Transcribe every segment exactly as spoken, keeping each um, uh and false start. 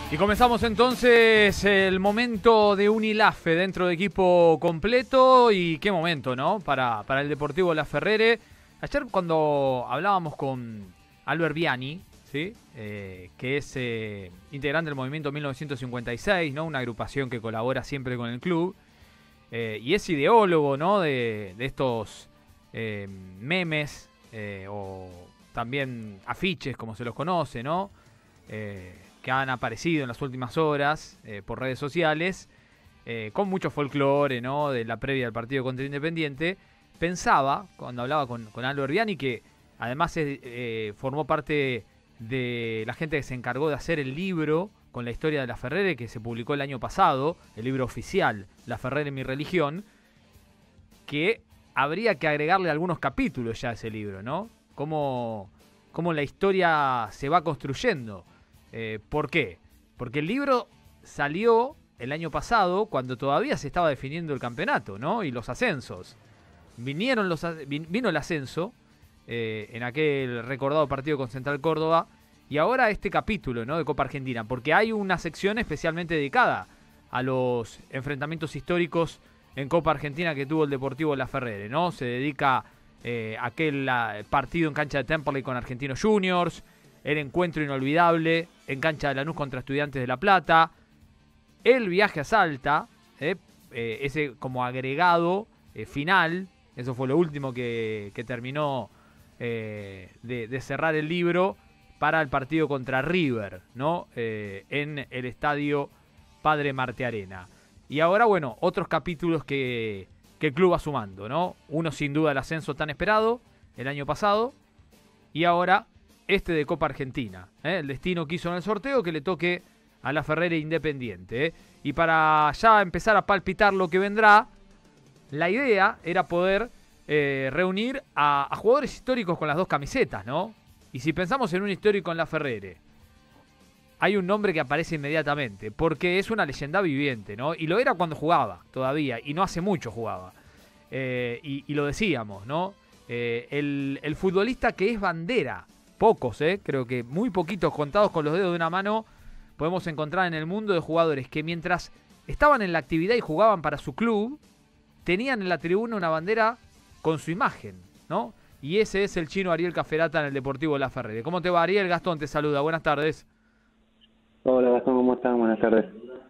Y comenzamos entonces el momento de Unilafe dentro de equipo completo. Y qué momento, ¿no? Para, para el Deportivo Laferrere. Ayer cuando hablábamos con Albert Viani, ¿sí? Eh, que es eh, integrante del movimiento mil novecientos cincuenta y seis, ¿no? Una agrupación que colabora siempre con el club. Eh, y es ideólogo, ¿no? De, de estos eh, memes eh, o también afiches, como se los conoce, ¿no? Eh, que han aparecido en las últimas horas eh, por redes sociales, eh, con mucho folclore, ¿no? De la previa del partido contra Independiente. Pensaba, cuando hablaba con, con Albert Viani, que además eh, formó parte de la gente que se encargó de hacer el libro con la historia de Laferrere, que se publicó el año pasado, el libro oficial, Laferrere, mi religión, que habría que agregarle algunos capítulos ya a ese libro, ¿no? Cómo, cómo la historia se va construyendo. Eh, ¿Por qué? Porque el libro salió el año pasado cuando todavía se estaba definiendo el campeonato, ¿no? Y los ascensos. Vinieron los, vino el ascenso eh, en aquel recordado partido con Central Córdoba y ahora este capítulo, ¿no? De Copa Argentina, porque hay una sección especialmente dedicada a los enfrentamientos históricos en Copa Argentina que tuvo el Deportivo Laferrere, ¿no? Se dedica eh, a aquel la, partido en cancha de Temperley con Argentinos Juniors, el encuentro inolvidable en cancha de Lanús contra Estudiantes de La Plata, el viaje a Salta, eh, eh, ese como agregado eh, final, eso fue lo último que, que terminó eh, de, de cerrar el libro para el partido contra River, ¿no? Eh, en el estadio Padre Martearena. Y ahora, bueno, otros capítulos que, que el club va sumando, ¿no? Uno sin duda el ascenso tan esperado el año pasado y ahora este de Copa Argentina, ¿eh? El destino que hizo en el sorteo que le toque a Laferrere Independiente, ¿eh? Y para ya empezar a palpitar lo que vendrá, la idea era poder eh, reunir a, a jugadores históricos con las dos camisetas, ¿no? Y si pensamos en un histórico en Laferrere, hay un nombre que aparece inmediatamente, porque es una leyenda viviente, ¿no? Y lo era cuando jugaba todavía, y no hace mucho jugaba. Eh, y, y lo decíamos, ¿no? Eh, el, el futbolista que es bandera. Pocos, ¿eh? Creo que muy poquitos, contados con los dedos de una mano, podemos encontrar en el mundo de jugadores que mientras estaban en la actividad y jugaban para su club, tenían en la tribuna una bandera con su imagen, ¿no? Y ese es el chino Ariel Caferata en el Deportivo Laferrere. ¿Cómo te va, Ariel? Gastón te saluda. Buenas tardes. Hola, Gastón, ¿cómo estás? Buenas tardes.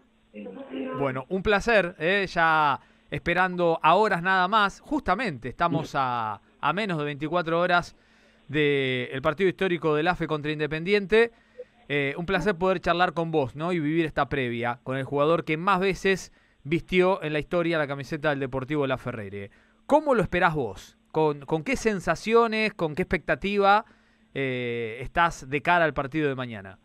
Bueno, un placer, ¿eh? Ya esperando a horas nada más. Justamente estamos a, a menos de veinticuatro horas del partido histórico del A F E contra Independiente. Eh, un placer poder charlar con vos, ¿no? Y vivir esta previa con el jugador que más veces vistió en la historia la camiseta del Deportivo Laferrere. ¿Cómo lo esperás vos? ¿Con, con qué sensaciones, con qué expectativa eh, estás de cara al partido de mañana?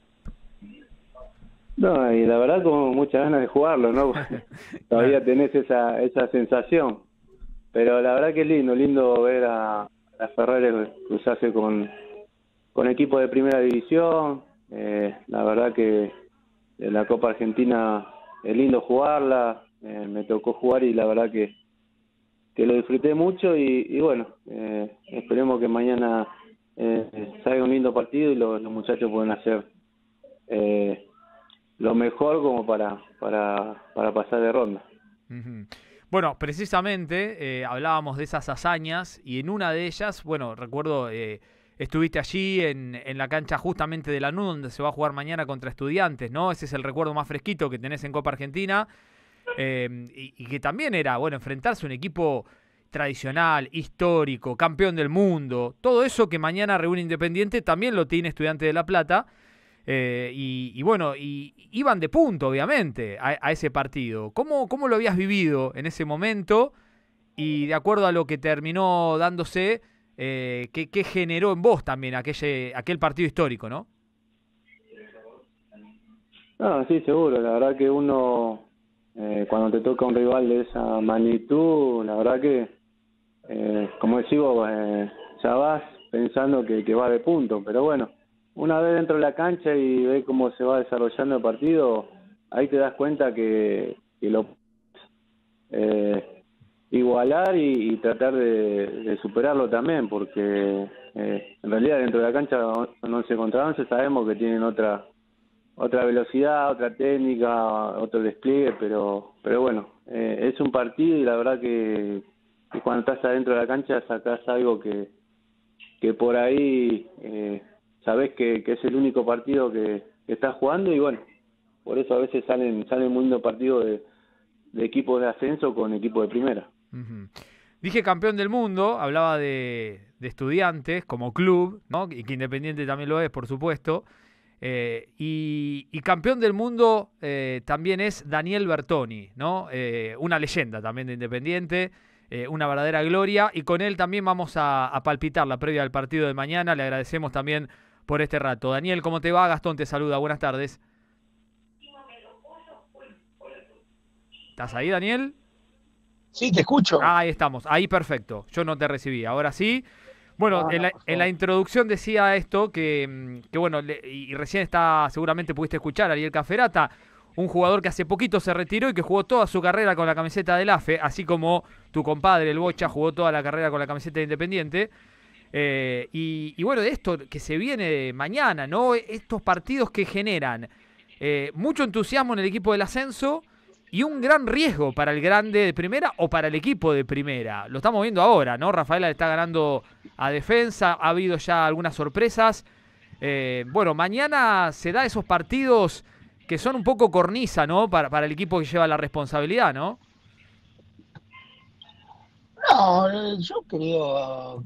No, y la verdad con muchas ganas de jugarlo, ¿no? Todavía tenés esa, esa sensación. Pero la verdad que es lindo, lindo ver a Laferrere cruzarse con, con equipos de primera división. Eh, la verdad que la Copa Argentina es lindo jugarla, eh, me tocó jugar y la verdad que, que lo disfruté mucho y, y bueno, eh, esperemos que mañana eh, salga un lindo partido y los, los muchachos puedan hacer eh, lo mejor como para, para, para pasar de ronda. Uh-huh. Bueno, precisamente eh, hablábamos de esas hazañas y en una de ellas, bueno, recuerdo, eh, estuviste allí en, en la cancha justamente de Lanús, donde se va a jugar mañana contra Estudiantes, ¿no? Ese es el recuerdo más fresquito que tenés en Copa Argentina eh, y, y que también era, bueno, enfrentarse a un equipo tradicional, histórico, campeón del mundo, todo eso que mañana reúne Independiente también lo tiene Estudiantes de La Plata. Eh, y, y bueno, y iban de punto, obviamente, a, a ese partido. ¿Cómo, ¿Cómo lo habías vivido en ese momento? Y de acuerdo a lo que terminó dándose, eh, ¿qué, qué generó en vos también aquel, aquel partido histórico, no? No, sí, seguro. La verdad que uno, eh, cuando te toca un rival de esa magnitud, la verdad que, eh, como decís vos, eh, ya vas pensando que, que va de punto, pero bueno. Una vez dentro de la cancha y ves cómo se va desarrollando el partido, ahí te das cuenta que, que lo eh, igualar y, y tratar de, de superarlo también, porque eh, en realidad dentro de la cancha once contra once sabemos que tienen otra otra velocidad, otra técnica, otro despliegue, pero pero bueno, eh, es un partido y la verdad que, que cuando estás adentro de la cancha sacás algo que, que por ahí eh, sabés que, que es el único partido que, que estás jugando y bueno, por eso a veces salen salen muy lindos partidos de, de equipos de ascenso con equipos de primera. Uh-huh. Dije campeón del mundo, hablaba de, de Estudiantes como club, ¿no? Y que Independiente también lo es, por supuesto. Eh, y, y campeón del mundo eh, también es Daniel Bertoni, ¿no? Eh, una leyenda también de Independiente, eh, una verdadera gloria. Y con él también vamos a, a palpitar la previa del partido de mañana. Le agradecemos también por este rato. Daniel, ¿cómo te va? Gastón te saluda. Buenas tardes. ¿Estás ahí, Daniel? Sí, te escucho. Ah, ahí estamos, ahí perfecto. Yo no te recibí, ahora sí. Bueno, en la, en la introducción decía esto, que, que bueno, le, y recién está, seguramente pudiste escuchar a Ariel Cafferata, un jugador que hace poquito se retiró y que jugó toda su carrera con la camiseta del A F E, así como tu compadre, el Bocha, jugó toda la carrera con la camiseta de Independiente. Eh, y, y bueno, de esto que se viene mañana, ¿no? Estos partidos que generan eh, mucho entusiasmo en el equipo del ascenso y un gran riesgo para el grande de primera o para el equipo de primera. Lo estamos viendo ahora, ¿no? Rafaela le está ganando a Defensa, ha habido ya algunas sorpresas. Eh, bueno, mañana se da esos partidos que son un poco cornisa, ¿no? Para, para el equipo que lleva la responsabilidad, ¿no? No, yo creo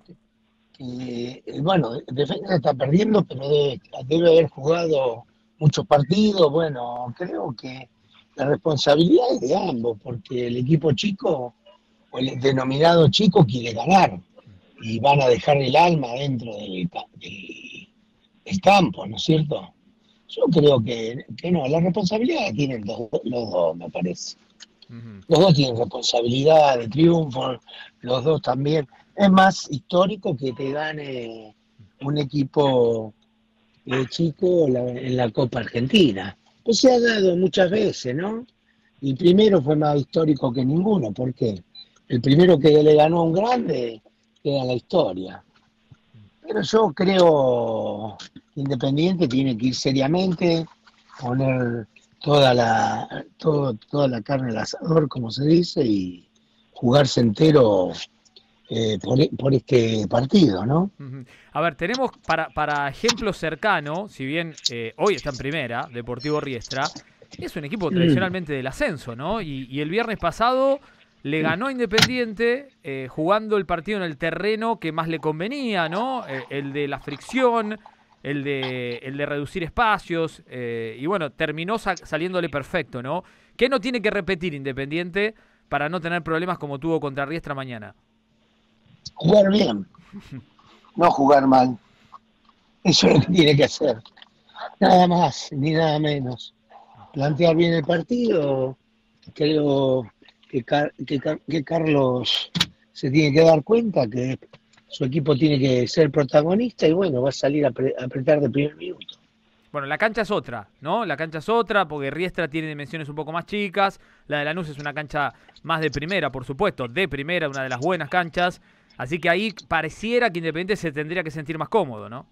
que, bueno, Defensa está perdiendo, pero debe, debe haber jugado muchos partidos. Bueno, creo que la responsabilidad es de ambos, porque el equipo chico, o el denominado chico, quiere ganar y van a dejar el alma dentro del, del, del campo, ¿no es cierto? Yo creo que, que no, la responsabilidad la tienen los, los dos, me parece. Uh-huh. Los dos tienen responsabilidad de triunfo, los dos también. Es más histórico que te gane un equipo eh, chico la, en la Copa Argentina. Pues se ha dado muchas veces, ¿no? Y primero fue más histórico que ninguno, porque el primero que le ganó a un grande queda en la historia. Pero yo creo que Independiente tiene que ir seriamente, poner toda la, todo, toda la carne al asador, como se dice, y jugarse entero eh, por, por este partido, ¿no? A ver, tenemos para, para ejemplo cercano, si bien eh, hoy está en primera, Deportivo Riestra, es un equipo tradicionalmente del ascenso, ¿no? Y, y el viernes pasado le ganó a Independiente eh, jugando el partido en el terreno que más le convenía, ¿no? Eh, el de la fricción, el de, el de reducir espacios, eh, y bueno, terminó sa- saliéndole perfecto, ¿no? ¿Qué no tiene que repetir Independiente para no tener problemas como tuvo contra Riestra mañana? Jugar bien, no jugar mal. Eso es lo que tiene que hacer. Nada más, ni nada menos. Plantear bien el partido. Creo que, Car- que, Car- que Carlos se tiene que dar cuenta que su equipo tiene que ser protagonista y bueno, va a salir a, pre- a apretar de primer minuto. Bueno, la cancha es otra, ¿no? La cancha es otra porque Riestra tiene dimensiones un poco más chicas. La de Lanús es una cancha más de primera, por supuesto, de primera, una de las buenas canchas. Así que ahí pareciera que Independiente se tendría que sentir más cómodo, ¿no?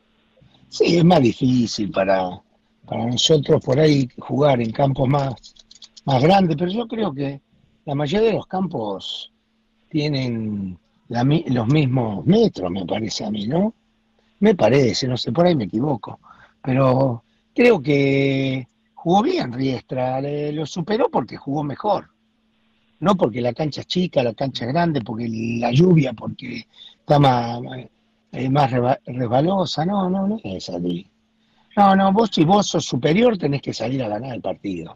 Sí, es más difícil para, para nosotros por ahí jugar en campos más, más grandes, pero yo creo que la mayoría de los campos tienen la, los mismos metros, me parece a mí, ¿no? Me parece, no sé, por ahí me equivoco. Pero creo que jugó bien Riestra, le, lo superó porque jugó mejor. No porque la cancha es chica, la cancha es grande, porque la lluvia, porque está más, más resbalosa. No, no, no es así. No, no, vos si vos sos superior tenés que salir a ganar el partido.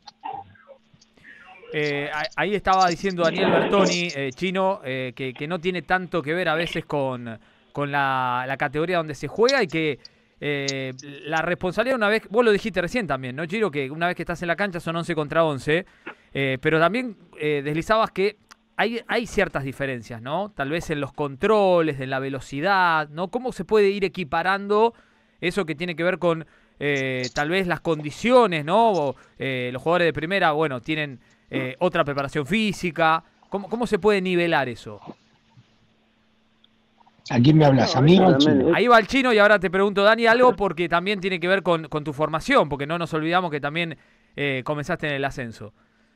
Eh, ahí estaba diciendo Daniel Bertoni, eh, chino, eh, que, que no tiene tanto que ver a veces con, con la, la categoría donde se juega y que eh, la responsabilidad una vez, vos lo dijiste recién también, ¿no, Chiro? Que una vez que estás en la cancha son once contra once, eh, pero también eh, deslizabas que hay, hay ciertas diferencias, ¿no? Tal vez en los controles, en la velocidad, ¿no? ¿Cómo se puede ir equiparando eso que tiene que ver con eh, tal vez las condiciones, ¿no? O, eh, los jugadores de primera, bueno, tienen eh, otra preparación física. ¿Cómo, ¿Cómo se puede nivelar eso? ¿A quién me hablas? No, ¿A mí o al también Chino? es- Ahí va el Chino y ahora te pregunto, Dani, algo porque también tiene que ver con, con tu formación, porque no nos olvidamos que también eh, comenzaste en el ascenso.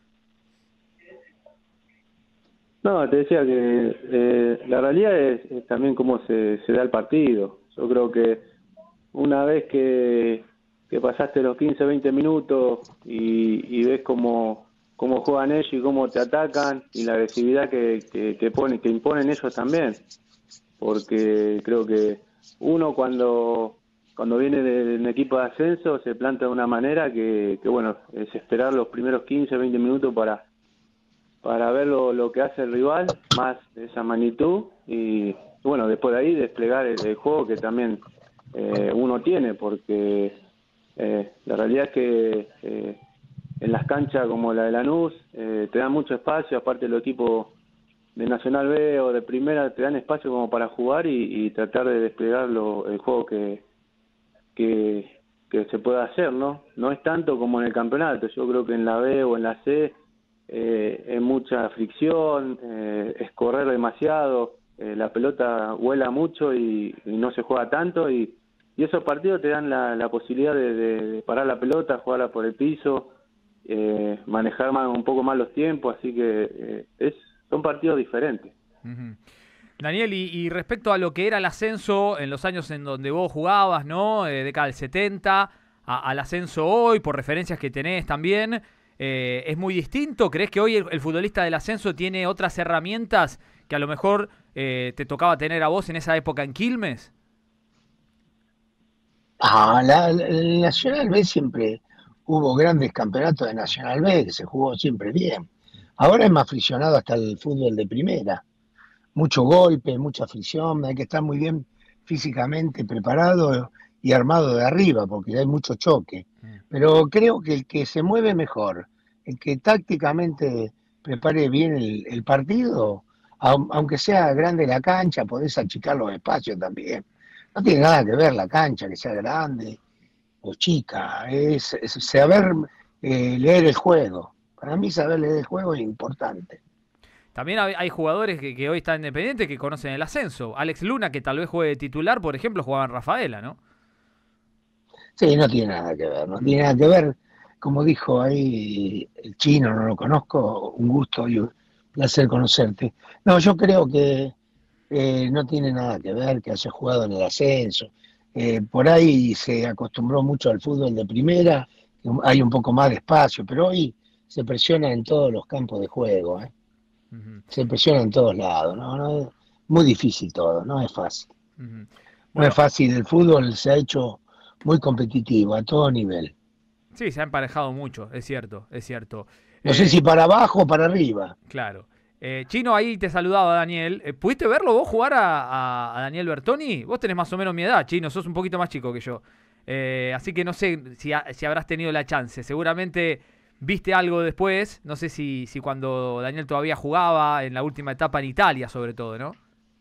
No, te decía que eh, la realidad es, es también cómo se, se da el partido. Yo creo que una vez que, que pasaste los quince, veinte minutos y, y ves cómo, cómo juegan ellos y cómo te atacan y la agresividad que, que, que, ponen, que imponen ellos también, porque creo que uno cuando cuando viene de un equipo de ascenso se planta de una manera que, que bueno, es esperar los primeros quince, veinte minutos para para ver lo, lo que hace el rival, más de esa magnitud, y bueno, después de ahí desplegar el, el juego que también eh, uno tiene, porque eh, la realidad es que eh, en las canchas como la de Lanús eh, te dan mucho espacio, aparte los equipos de Nacional B o de Primera te dan espacio como para jugar y, y tratar de desplegar lo, el juego que, que, que se pueda hacer, ¿no? No es tanto como en el campeonato, yo creo que en la B o en la C Eh, es mucha fricción, eh, es correr demasiado, eh, la pelota vuela mucho y, y no se juega tanto y, y esos partidos te dan la, la posibilidad de, de, de parar la pelota, jugarla por el piso, eh, manejar más, un poco más los tiempos, así que eh, es son partidos diferentes. Uh-huh. Daniel, y, y respecto a lo que era el ascenso en los años en donde vos jugabas, ¿no? Eh, década del setenta, a, al ascenso hoy, por referencias que tenés también, eh, ¿es muy distinto? ¿Crees que hoy el, el futbolista del ascenso tiene otras herramientas que a lo mejor eh, te tocaba tener a vos en esa época en Quilmes? Ah, la, la- el Nacional B siempre hubo grandes campeonatos de Nacional B, que se jugó siempre bien. Ahora es más friccionado hasta el fútbol de primera. Mucho golpe, mucha fricción, hay que estar muy bien físicamente preparado y armado de arriba, porque hay mucho choque. Pero creo que el que se mueve mejor, el que tácticamente prepare bien el, el partido, aun- aunque sea grande la cancha, podés achicar los espacios también. No tiene nada que ver la cancha, que sea grande o chica, es, es saber eh, leer el juego. Para mí saber leer el juego es importante. También hay, hay jugadores que, que hoy están independientes que conocen el ascenso. Alex Luna, que tal vez juegue de titular, por ejemplo, jugaba en Rafaela, ¿no? Sí, no tiene nada que ver, no tiene nada que ver. Como dijo ahí el Chino, no lo conozco, un gusto y un placer conocerte. No, yo creo que eh, no tiene nada que ver que haya jugado en el ascenso. Eh, por ahí se acostumbró mucho al fútbol de primera, hay un poco más de espacio, pero hoy se presiona en todos los campos de juego, ¿eh? Uh-huh. Se presiona en todos lados, ¿no? No es muy difícil todo, no es fácil. Uh-huh. No es Bueno, fácil, el fútbol se ha hecho muy competitivo a todo nivel. sí, se ha emparejado mucho, es cierto, es cierto. No sé Eh, si para abajo o para arriba. claro. Eh, Chino, ahí te saludaba Daniel. Eh, ¿Pudiste verlo vos jugar a, a- a Daniel Bertoni? Vos tenés más o menos mi edad, Chino, sos un poquito más chico que yo. Eh, así que no sé si, ha- si habrás tenido la chance. Seguramente viste algo después. No sé si, si cuando Daniel todavía jugaba, en la última etapa en Italia sobre todo, ¿no?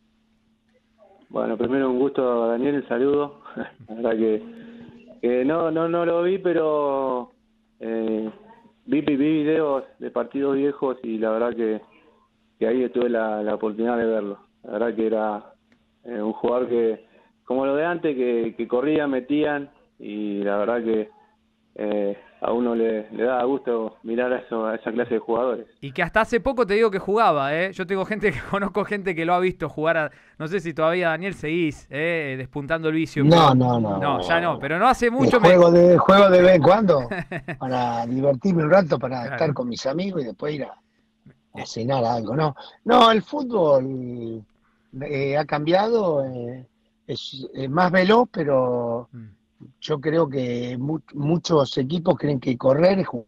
Bueno, primero un gusto, Daniel, el saludo. La verdad que, que no, no, no lo vi, pero eh, vi, vi videos de partidos viejos y la verdad que, que ahí tuve la, la oportunidad de verlo. La verdad que era eh, un jugador que, como lo de antes, que, que corrían, metían y la verdad que eh, a uno le, le da gusto mirar a, eso, a esa clase de jugadores. Y que hasta hace poco te digo que jugaba, ¿eh? Yo tengo gente que conozco gente que lo ha visto jugar. A, no sé si todavía Daniel seguís, ¿eh? Despuntando el vicio. No, pero, no, no. no, ya no. Pero no hace El mucho me. juego de, juego de vez en cuando para divertirme un rato, para Claro. estar con mis amigos y después ir a, a cenar algo. No, no, el fútbol eh, ha cambiado, eh, es, es más veloz, pero Mm. yo creo que mu- muchos equipos creen que correr es jugar.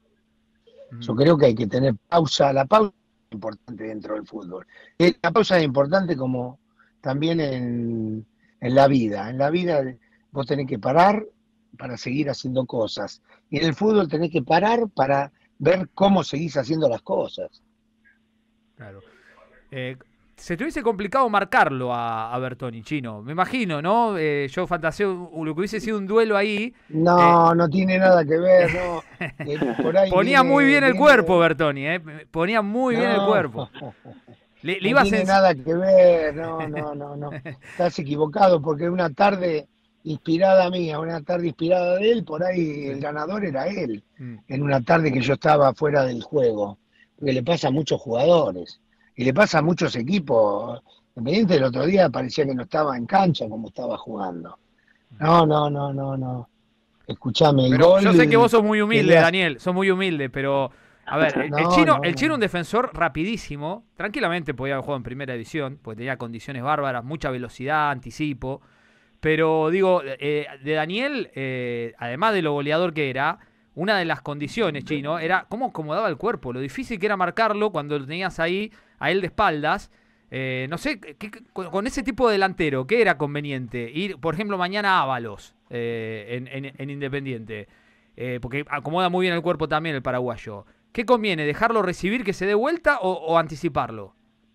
Yo Mm. creo que hay que tener pausa. La pausa es importante dentro del fútbol. Eh, La pausa es importante como también en, en la vida. En la vida vos tenés que parar para seguir haciendo cosas. Y en el fútbol tenés que parar para ver cómo seguís haciendo las cosas. Claro. Eh, se te hubiese complicado marcarlo a, a Bertoni, Chino. Me imagino, ¿no? Eh, yo fantaseo lo que hubiese sido un duelo ahí. No, no tiene nada que ver, no. Eh, por ahí Ponía viene, muy bien el viene- cuerpo Bertoni, ¿eh? Ponía muy bien el No, cuerpo. Le, le no ibas tiene en... nada que ver, no, no, no, no. Estás equivocado porque una tarde inspirada mía, una tarde inspirada de él, por ahí Sí. el ganador era él, Mm. en una tarde que yo estaba fuera del juego, porque le pasa a muchos jugadores y le pasa a muchos equipos. Independiente el otro día parecía que no estaba en cancha como estaba jugando. No, no, no, no, no. Escuchame, el Pero yo sé que vos gol sos muy que humilde, le hace. Daniel, sos muy humilde, pero a ver, el, el No, chino, no, el chino un no. defensor rapidísimo, tranquilamente podía haber jugado en primera división, porque tenía condiciones bárbaras, mucha velocidad, anticipo, pero digo, eh, de Daniel, eh, además de lo goleador que era, una de las condiciones, chino, era cómo acomodaba el cuerpo, lo difícil que era marcarlo cuando lo tenías ahí, a él de espaldas. Eh, no sé, ¿qué- qué- con, con ese tipo de delantero, ¿qué era conveniente? Ir, por ejemplo, mañana a Ábalos eh, en, en- en Independiente. Eh, porque acomoda muy bien el cuerpo también el paraguayo. ¿Qué conviene? ¿Dejarlo recibir que se dé vuelta o, o anticiparlo?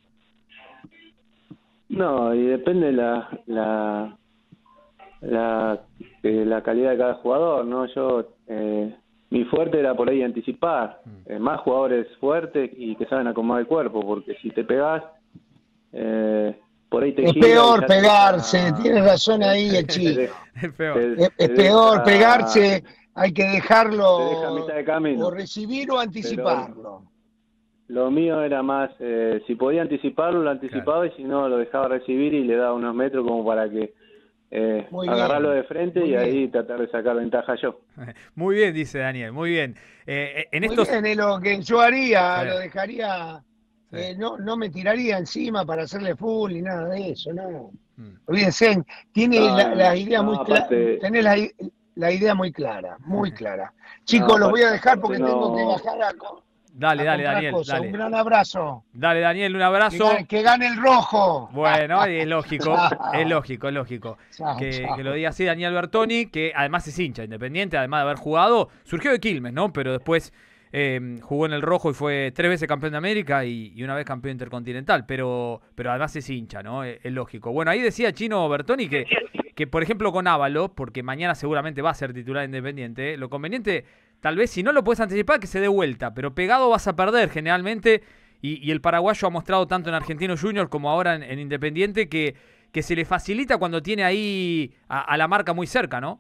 No, y depende la la la, eh, la calidad de cada jugador, ¿no? Yo, eh, mi fuerte era por ahí anticipar, eh, más jugadores fuertes y que saben acomodar el cuerpo, porque si te pegás, eh, por ahí te Es gira y peor ya te pegarse, deja, tiene razón te, ahí el te, de- chino. Es peor. te- Es, es te peor deja, pegarse, hay que te deja a mitad dejarlo de o camino, recibir o pero anticiparlo. lo mío era más, eh, si podía anticiparlo, lo Claro. anticipaba y si no, lo dejaba recibir y le daba unos metros como para que eh, Muy agarrarlo bien, de frente muy y ahí bien. tratar de sacar ventaja yo. Muy bien, dice Daniel, muy bien. Eh, eh, en Muy estos... bien, es lo que yo Sí, haría, lo dejaría, sí. eh, no, no me tiraría encima para hacerle full ni nada de eso, no. Mm. Olvídense, tiene No, la, no, la idea no, muy clara, aparte, tenés la, la idea muy clara, muy clara. no, Chicos, los voy aparte, a dejar aparte porque tengo que no, bajar a, co- Dale, a dale, comprar Daniel, cosas. Un dale. gran abrazo. Dale, Daniel, un Que gane, abrazo. que gane el rojo. Bueno, es lógico, es Chao, lógico, es lógico. chao, Que, que lo chao. diga así Daniel Bertoni, que además es hincha independiente, además de haber jugado, surgió de Quilmes, ¿no? Pero después eh, jugó en el rojo y fue tres veces campeón de América y, y una vez campeón intercontinental, pero, pero además es hincha, ¿no? Es, es lógico. Bueno, ahí decía Chino Bertoni que, que, por ejemplo, con Ábalos, porque mañana seguramente va a ser titular independiente, lo conveniente, tal vez si no lo puedes anticipar, que se dé vuelta, pero pegado vas a perder generalmente. Y, y el paraguayo ha mostrado tanto en Argentino Junior como ahora en, en Independiente que, que se le facilita cuando tiene ahí a, a la marca muy cerca, ¿no?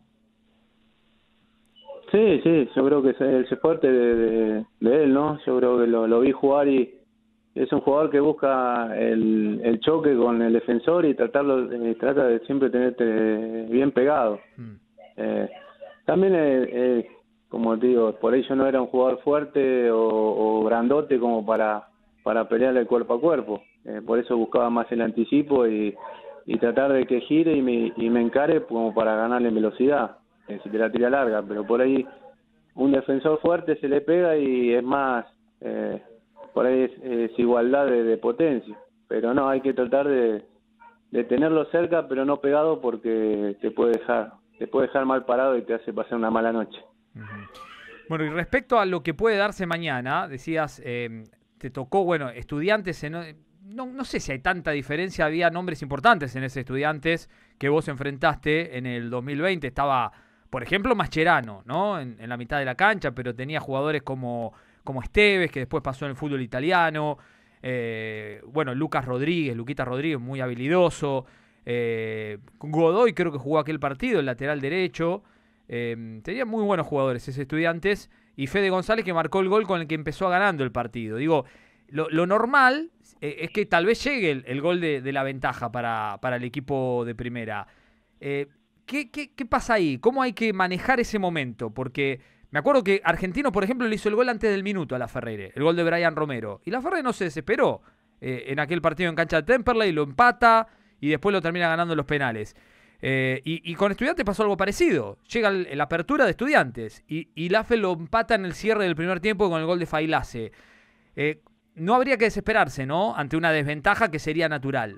sí, sí, yo creo que es el fuerte de, de, de él, ¿no? Yo creo que lo, lo vi jugar y es un jugador que busca el, el choque con el defensor y tratarlo, eh, trata de siempre tenerte bien pegado. Mm. Eh, también, eh, eh, como te digo, por ello no era un jugador fuerte o, o grandote como para, para pelearle cuerpo a cuerpo. Eh, por eso buscaba más el anticipo y, y tratar de que gire y me, y me encare como para ganarle en velocidad, eh, si te la tira larga. Pero por ahí un defensor fuerte se le pega y es más, eh, por ahí es, es igualdad de, de potencia. Pero no, hay que tratar de, de tenerlo cerca pero no pegado porque te puede dejar te puede dejar mal parado y te hace pasar una mala noche. Ujú. Bueno, y respecto a lo que puede darse mañana, decías, eh, te tocó, bueno, Estudiantes, en, no, no sé si hay tanta diferencia, había nombres importantes en ese Estudiantes que vos enfrentaste en el dos mil veinte, estaba, por ejemplo, Mascherano, ¿no? En, en la mitad de la cancha, pero tenía jugadores como, como Esteves, que después pasó en el fútbol italiano, eh, bueno, Lucas Rodríguez, Luquita Rodríguez, muy habilidoso, eh, Godoy creo que jugó aquel partido, el lateral derecho. Eh, tenía muy buenos jugadores ese Estudiantes y Fede González que marcó el gol con el que empezó ganando el partido. Digo, lo, lo normal eh, es que tal vez llegue el, el gol de, de la ventaja para, para el equipo de primera. Eh, ¿qué, qué, ¿Qué pasa ahí? ¿Cómo hay que manejar ese momento? Porque me acuerdo que Argentino, por ejemplo, le hizo el gol antes del minuto a la Ferrere, el gol de Brian Romero. Y la Ferrere no se desesperó eh, en aquel partido en cancha de Temperley, lo empata y después lo termina ganando en los penales. Eh, y, y con Estudiantes pasó algo parecido. Llega el, la apertura de Estudiantes y, y Lafe lo empata en el cierre del primer tiempo con el gol de Failase. Eh, no habría que desesperarse, ¿no? Ante una desventaja que sería natural.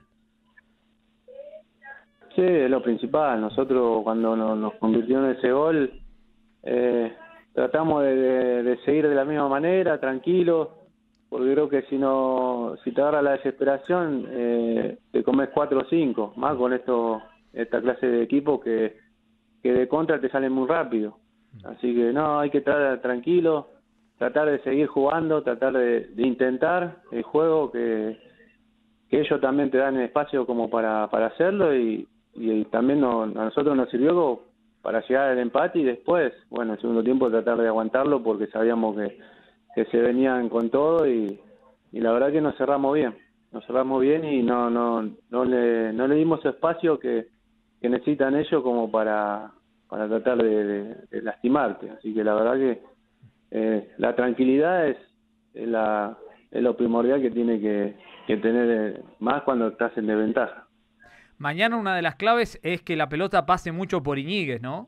Sí, es lo principal. Nosotros cuando nos, nos convirtió en ese gol, eh, tratamos de, de, de seguir de la misma manera, tranquilos, porque creo que si no, si te agarra la desesperación, eh, te comes cuatro o cinco, más con esto, esta clase de equipo que, que de contra te salen muy rápido. Así que no, hay que estar tranquilo, tratar de seguir jugando, tratar de, de intentar el juego que, que ellos también te dan el espacio como para, para hacerlo y, y también no, a nosotros nos sirvió como para llegar al empate y después, bueno, el segundo tiempo tratar de aguantarlo porque sabíamos que, que se venían con todo y, y la verdad que nos cerramos bien, nos cerramos bien y no no no le, no le dimos espacio que, que necesitan ellos como para, para tratar de, de, de lastimarte, así que la verdad que eh, la tranquilidad es, es, la, es lo primordial que tiene que, que tener eh, más cuando estás en desventaja. Mañana una de las claves es que la pelota pase mucho por Iñiguez, ¿no?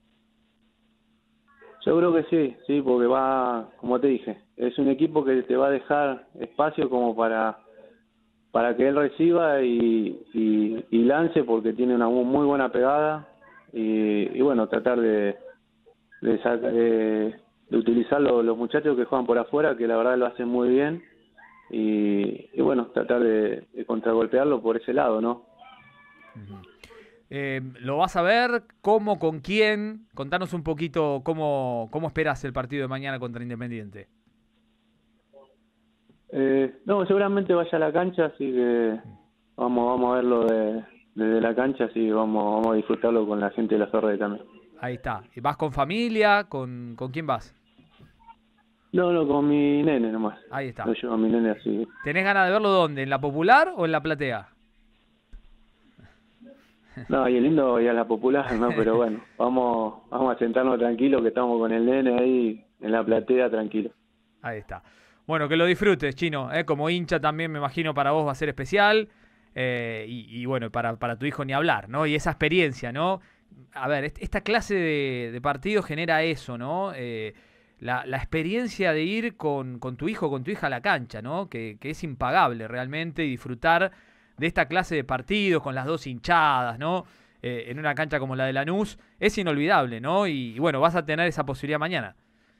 Yo creo que sí, sí, porque va, como te dije, es un equipo que te va a dejar espacio como para para que él reciba y, y, y lance porque tiene una muy buena pegada y, y bueno, tratar de de, de, de utilizar los, los muchachos que juegan por afuera, que la verdad lo hacen muy bien y, y bueno, tratar de, de contragolpearlo por ese lado, ¿no? Uh-huh. Eh, ¿Lo vas a ver? ¿Cómo? ¿Con quién? Contanos un poquito cómo, cómo esperás el partido de mañana contra Independiente. Eh, no, seguramente vaya a la cancha, así que vamos vamos a verlo de, desde la cancha, así que vamos, vamos a disfrutarlo con la gente de la Ferrere también. Ahí está. ¿Vas con familia? ¿Con, con quién vas? No, no, con mi nene nomás. Ahí está. Lo llevo a mi nene así. ¿Tenés ganas de verlo dónde? ¿En la Popular o en la Platea? No, y es lindo ir a la Popular, ¿no? Pero bueno, vamos vamos a sentarnos tranquilos que estamos con el nene ahí en la platea tranquilo. Ahí está. Bueno, que lo disfrutes, Chino. ¿eh? Como hincha también me imagino para vos va a ser especial. Eh, y, y bueno, para, para tu hijo ni hablar, ¿no? Y esa experiencia, ¿no? A ver, esta clase de, de partido genera eso, ¿no? Eh, la, la experiencia de ir con, con tu hijo, con tu hija a la cancha, ¿no? Que, que es impagable realmente y disfrutar de esta clase de partidos con las dos hinchadas, ¿no? Eh, en una cancha como la de Lanús, es inolvidable, ¿no? Y, y bueno, vas a tener esa posibilidad mañana.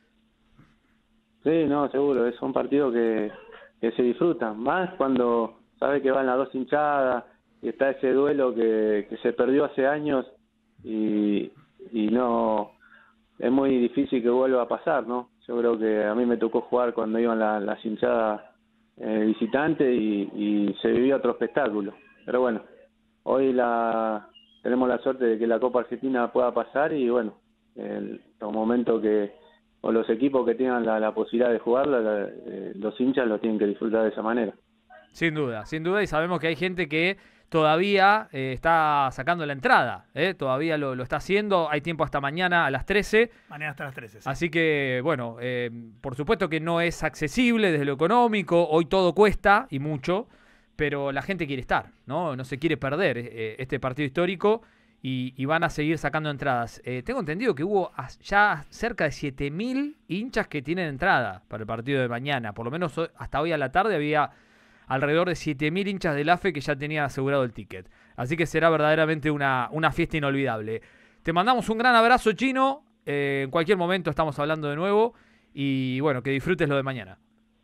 Sí, no, seguro, es un partido que, que se disfruta, más cuando sabes que van las dos hinchadas y está ese duelo que, que se perdió hace años y, y no, es muy difícil que vuelva a pasar, ¿no? Yo creo que a mí me tocó jugar cuando iban la, las hinchadas eh, visitantes y, y se vivía otro espectáculo, pero bueno, hoy la tenemos la suerte de que la Copa Argentina pueda pasar y bueno, el, el momento que o los equipos que tengan la, la posibilidad de jugarla, la, eh, los hinchas lo tienen que disfrutar de esa manera. Sin duda, sin duda, y sabemos que hay gente que todavía eh, está sacando la entrada, ¿eh? todavía lo, lo está haciendo, hay tiempo hasta mañana a las trece. Mañana hasta las trece, sí. Así que, bueno, eh, por supuesto que no es accesible desde lo económico, hoy todo cuesta y mucho, pero la gente quiere estar, ¿no? No se quiere perder eh, este partido histórico. Y, y van a seguir sacando entradas. Eh, tengo entendido que hubo ya cerca de siete mil hinchas que tienen entrada para el partido de mañana. Por lo menos hasta hoy a la tarde había alrededor de siete mil hinchas del A F E que ya tenían asegurado el ticket. Así que será verdaderamente una, una fiesta inolvidable. Te mandamos un gran abrazo, Chino. Eh, en cualquier momento estamos hablando de nuevo. Y bueno, que disfrutes lo de mañana.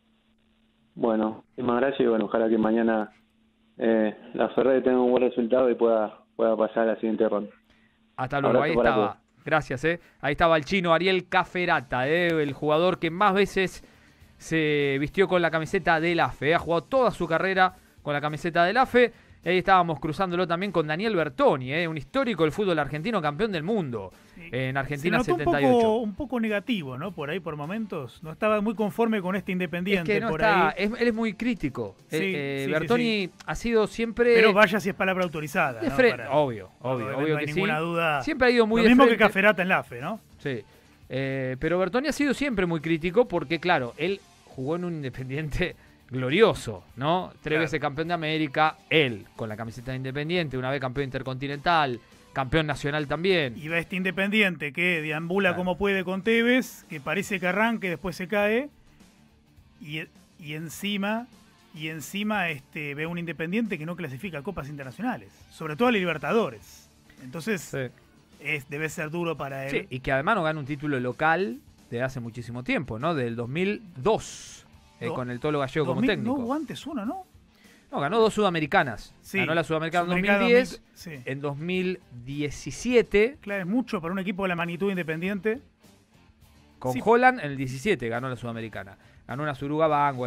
Bueno, muchísimas gracias y bueno, ojalá que mañana eh, la Ferrere tenga un buen resultado y pueda... pueda pasar a la siguiente ronda. Hasta luego, ahí estaba. Gracias, eh. Ahí estaba el chino Ariel Cafferata, eh, el jugador que más veces se vistió con la camiseta del A F E. Eh. Ha jugado toda su carrera con la camiseta del A F E. Y ahí estábamos cruzándolo también con Daniel Bertoni, eh, un histórico del fútbol argentino, campeón del mundo sí. en Argentina se notó setenta y ocho. Un poco, un poco negativo, ¿no? Por ahí, por momentos. No estaba muy conforme con este Independiente. Es que no por está, ahí. Es, él es muy crítico. Sí, eh, sí, Bertoni sí, sí. ha sido siempre... Pero vaya si es palabra autorizada. ¿no? Fre... Para... Obvio, obvio, no, obvio no que hay sí. ninguna duda. Siempre ha ido muy Lo mismo de que Cafferata en la A F E, ¿no? Sí. Eh, pero Bertoni ha sido siempre muy crítico porque, claro, él jugó en un Independiente glorioso, ¿no? Tres claro. veces campeón de América, él con la camiseta de Independiente, una vez campeón intercontinental, campeón nacional también. Y va este Independiente que deambula claro. como puede con Tevez, que parece que arranca y después se cae, y, y encima, y encima este, ve un Independiente que no clasifica a Copas Internacionales, sobre todo a Libertadores. Entonces, sí. es, debe ser duro para él. Sí, y que además no gana un título local de hace muchísimo tiempo, ¿no? Del dos mil dos. Eh, Do, con el Tolo Gallego como mil, técnico. No hubo antes uno, ¿no? No, ganó dos sudamericanas. Sí, ganó la sudamericana en dos mil diez, dos mil, sí. En dos mil diecisiete. Claro, es mucho para un equipo de la magnitud Independiente. Con sí. Holland en el diecisiete ganó la sudamericana. Ganó una Suruga Bank, bueno,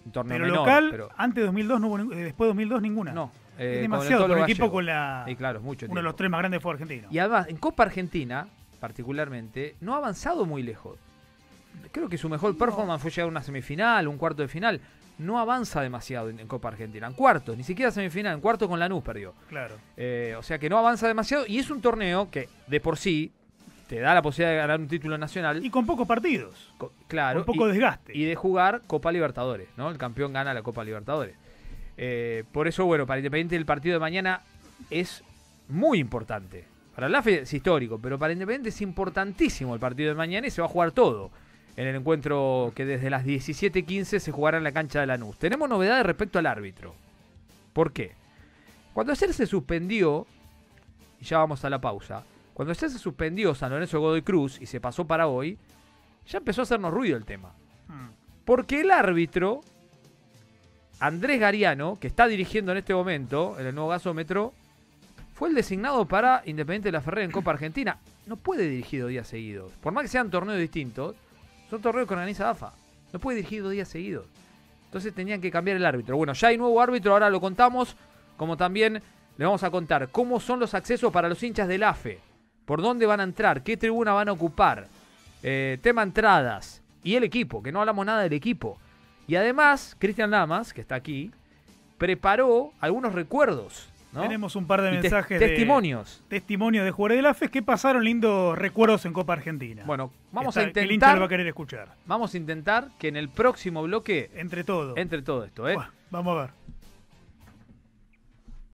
un torneo Pero menor. local, pero antes de dos mil dos, no hubo, ni- después de dos mil dos ninguna. no. Es eh, demasiado con por el un equipo gallego. con la, Y claro, mucho uno de tiempo. los tres más grandes de fútbol argentino. Y además, en Copa Argentina, particularmente, no ha avanzado muy lejos. Creo que su mejor performance fue llegar a una semifinal, un cuarto de final. No avanza demasiado en, en Copa Argentina. En cuartos, ni siquiera semifinal, en cuarto con Lanús perdió. Claro. Eh, o sea que no avanza demasiado y es un torneo que de por sí te da la posibilidad de ganar un título nacional. Y con pocos partidos. Co- claro. Con poco y, desgaste. y de jugar Copa Libertadores, ¿no? El campeón gana la Copa Libertadores. Eh, por eso, bueno, para Independiente el partido de mañana es muy importante. Para el A F E es histórico, pero para Independiente es importantísimo el partido de mañana y se va a jugar todo en el encuentro que desde las diecisiete quince se jugará en la cancha de Lanús. Tenemos novedades respecto al árbitro. ¿Por qué? Cuando ayer se suspendió, y ya vamos a la pausa, cuando ayer se suspendió San Lorenzo Godoy Cruz y se pasó para hoy, ya empezó a hacernos ruido el tema. Mm. Porque el árbitro, Andrés Gariano, que está dirigiendo en este momento en el nuevo gasómetro, fue el designado para Independiente de la Ferrera en Copa Argentina. No puede dirigir dos días seguidos. Por más que sean torneos distintos, son torneos que organiza A F A. No puede dirigir dos días seguidos. Entonces tenían que cambiar el árbitro. Bueno, ya hay nuevo árbitro, ahora lo contamos. Como también le vamos a contar cómo son los accesos para los hinchas del A F E. Por dónde van a entrar, qué tribuna van a ocupar. Eh, tema entradas. Y el equipo, que no hablamos nada del equipo. Y además, Cristian Lamas, que está aquí, preparó algunos recuerdos, ¿no? Tenemos un par de Y te- mensajes testimonios. de testimonios de jugadores de la F E que pasaron lindos recuerdos en Copa Argentina. Bueno, vamos Está- a que el hincha lo va a intentar querer escuchar. vamos a intentar que en el próximo bloque Entre todo. entre todo esto, ¿eh? Buah, vamos a ver.